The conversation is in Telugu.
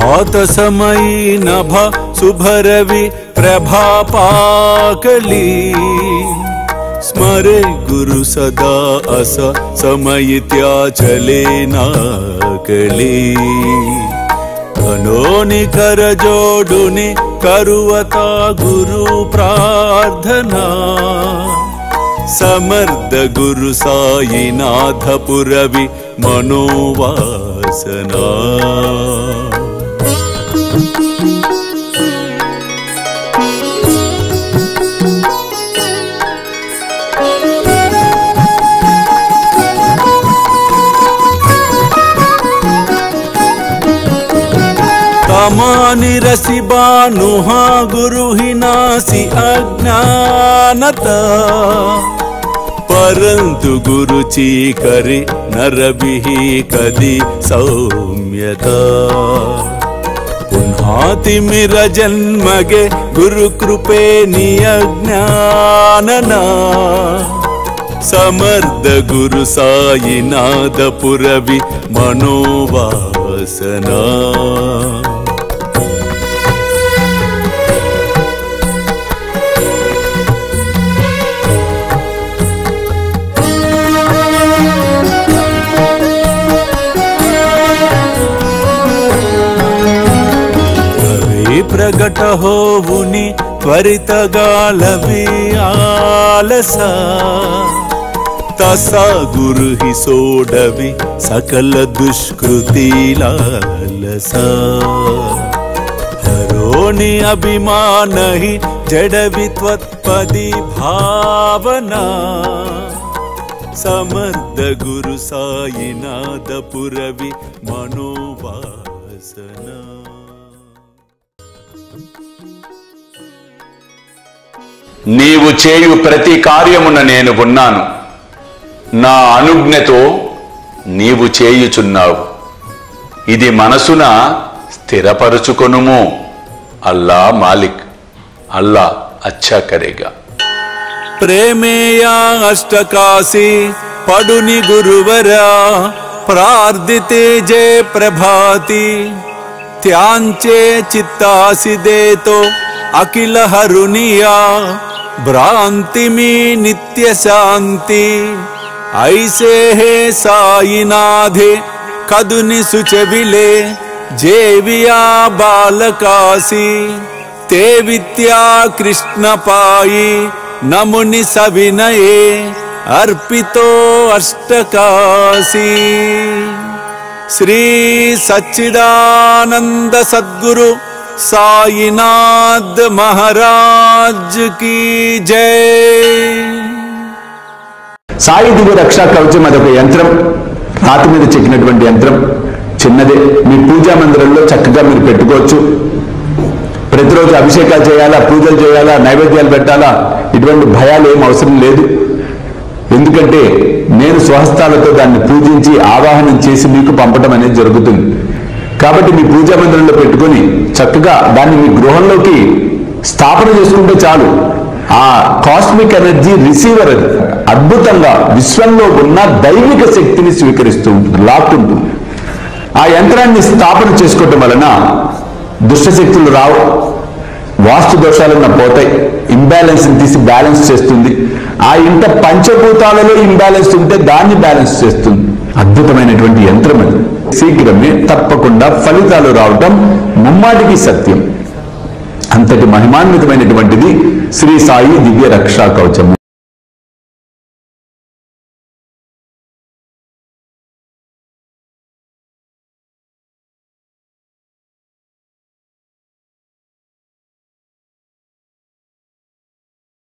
आतसमयी नभ शुभरवि प्रभापाकली स्मरे गुरु सदा अस समयित्याचले नाकली कनोनि करजोडुनि करुवता गुरु प्रार्थना समर्थ गुरु साईनाथ पुरवि मनोवासना तमानि रसि बानुहा गुरु ही नासी अज्ञानता परंतु गुरु चीकरि नरबिहि कदि सौम्यता पुन्हातिमिर जन्मगे गुरु कृपे नियज्ञानना समर्थ गुरु साईनाथ पुरवि मनोवासना प्रगट होवुनि त्वरित गालवि आलसा तसा गुरु ही सोडवि सकल दुष्कृति लालसा हरोनि अभिमान ही जडवि त्वत्पदि भावना समर्थ गुरु साईनाथ पुरवि मनोवासना నీవు చేయు ప్రతి కార్యమున నేను ఉన్నాను నా అనుజ్ఞతో నీవు చేయుచున్నావు ఇది మనసున స్థిరపరచుకొనుము అల్లా మాలిక్ అల్లా అచ్చా కరేగా ప్రేమేయా అష్టకాశి పడుని గురువరా ప్రార్థితే జే ప్రభాతి త్యాంచే చిత్తాసి దేతో अखिल हरुनिया भ्रांति में नित्य शांति ऐसे है साईनाथे कदुनि सुचविले जेविया बालकासी ते विद्या कृष्ण पाई नमुनि सविनये अर्पितो अष्टकासी श्री सच्चिदानंद सद्गुरु साईनाथ महाराज की जय। సాయి దివ్య రక్షా కవచం అదొక యంత్రం, రాతి మీద చెక్కినటువంటి యంత్రం, చిన్నదే. మీ పూజా మందిరంలో చక్కగా మీరు పెట్టుకోవచ్చు. ప్రతిరోజు అభిషేకాలు చేయాలా, పూజలు చేయాలా, నైవేద్యాలు పెట్టాలా, ఇటువంటి భయాలు ఏం అవసరం లేదు. ఎందుకంటే నేను స్వహస్తాలతో దాన్ని పూజించి ఆవాహనం చేసి మీకు పంపడం అనేది జరుగుతుంది. కాబట్టి మీ పూజా మందిరంలో పెట్టుకొని చక్కగా దాన్ని మీ గృహంలోకి స్థాపన చేసుకుంటే చాలు. ఆ కాస్మిక్ ఎనర్జీ రిసీవర్ అది అద్భుతంగా విశ్వంలో ఉన్న దైవిక శక్తిని స్వీకరిస్తూ ఉంటుంది, లాక్కుంటుంది. ఆ యంత్రాన్ని స్థాపన చేసుకోవటం వలన దుష్టశక్తులు రావు, వాస్తు దోషాలన్న పోతాయి, ఇంబ్యాలెన్స్ తీసి బ్యాలెన్స్ చేస్తుంది. ఆ ఇంట పంచభూతాలలో ఇంబ్యాలెన్స్ ఉంటే దాన్ని బ్యాలెన్స్ చేస్తుంది. అద్భుతమైనటువంటి యంత్రం అది. శీఘ్రమే తప్పకుండా ఫలితాలు రావటం ముమ్మాటికి సత్యం. అంతటి మహిమాన్వితమైనటువంటిది శ్రీ సాయి దివ్య రక్షా కవచము.